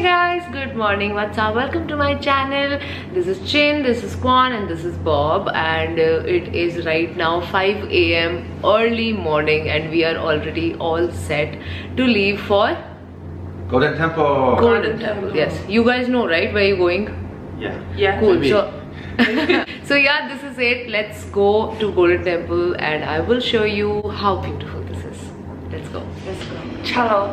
guys, good morning, what's up, welcome to my channel. This is Chin, this is Kwan and this is Bob, and it is right now 5 AM early morning and we are already all set to leave for Golden Temple. Golden Temple. Yes, you guys know, right, where you're going? Yeah. Cool. So yeah, this is it. Let's go to Golden Temple and I will show you how beautiful this is. Let's go. Chalo.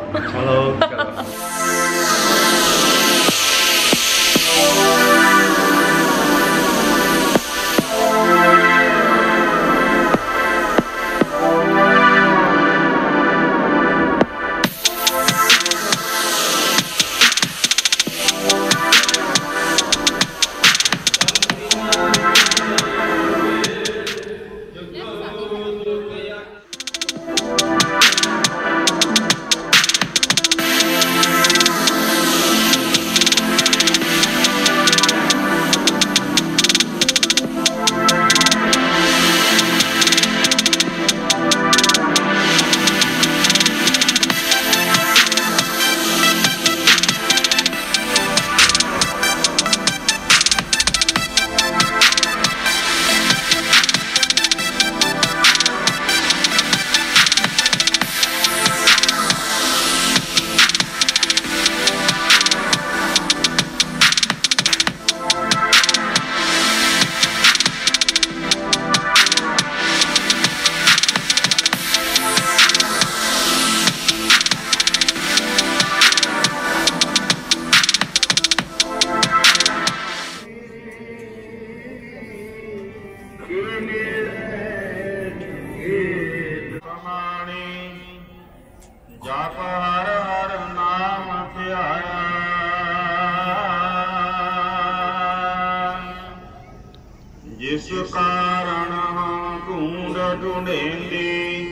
जिस कारण हम ढूंढ ढूंढेंगे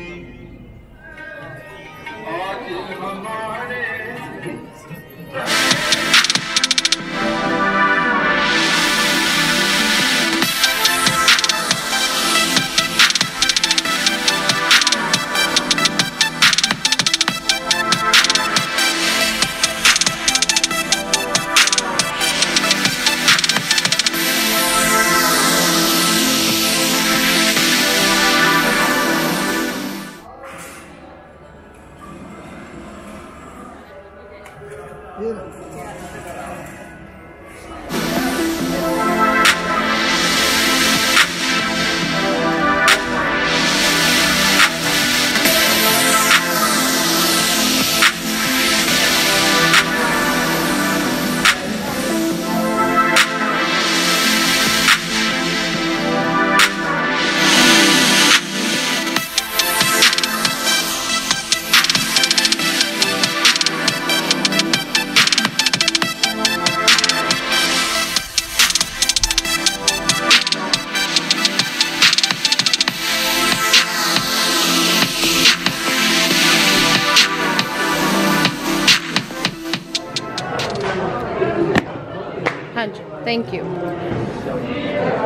आज हमारे Thank you.